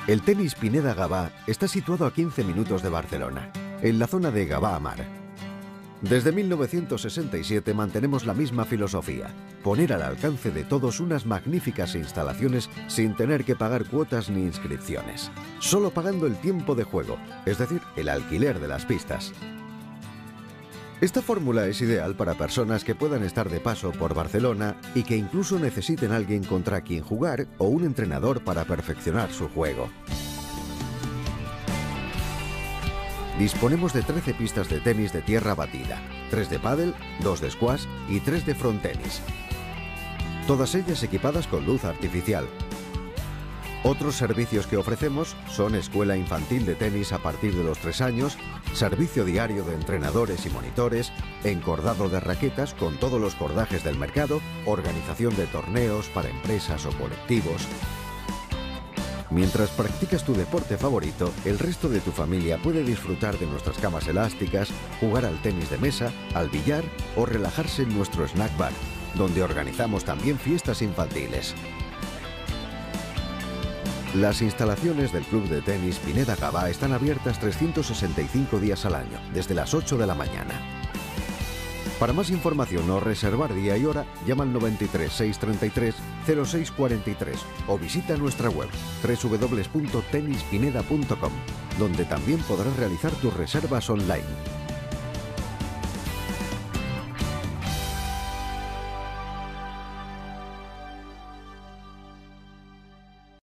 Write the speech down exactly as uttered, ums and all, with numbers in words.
El tenis Pineda Gavà está situado a quince minutos de Barcelona, en la zona de Gavà Mar. Desde mil novecientos sesenta y siete mantenemos la misma filosofía, poner al alcance de todos unas magníficas instalaciones sin tener que pagar cuotas ni inscripciones, solo pagando el tiempo de juego, es decir, el alquiler de las pistas. Esta fórmula es ideal para personas que puedan estar de paso por Barcelona y que incluso necesiten alguien contra quien jugar o un entrenador para perfeccionar su juego. Disponemos de trece pistas de tenis de tierra batida, tres de pádel, dos de squash y tres de frontenis. Todas ellas equipadas con luz artificial. Otros servicios que ofrecemos son escuela infantil de tenis a partir de los tres años, servicio diario de entrenadores y monitores, encordado de raquetas con todos los cordajes del mercado, organización de torneos para empresas o colectivos. Mientras practicas tu deporte favorito, el resto de tu familia puede disfrutar de nuestras camas elásticas, jugar al tenis de mesa, al billar o relajarse en nuestro snack bar, donde organizamos también fiestas infantiles. Las instalaciones del Club de Tenis Pineda Gavà están abiertas trescientos sesenta y cinco días al año, desde las ocho de la mañana. Para más información o reservar día y hora, llama al noventa y tres, seiscientos treinta y tres, cero seis cuarenta y tres o visita nuestra web doble u doble u doble u punto tenis pineda punto com, donde también podrás realizar tus reservas online.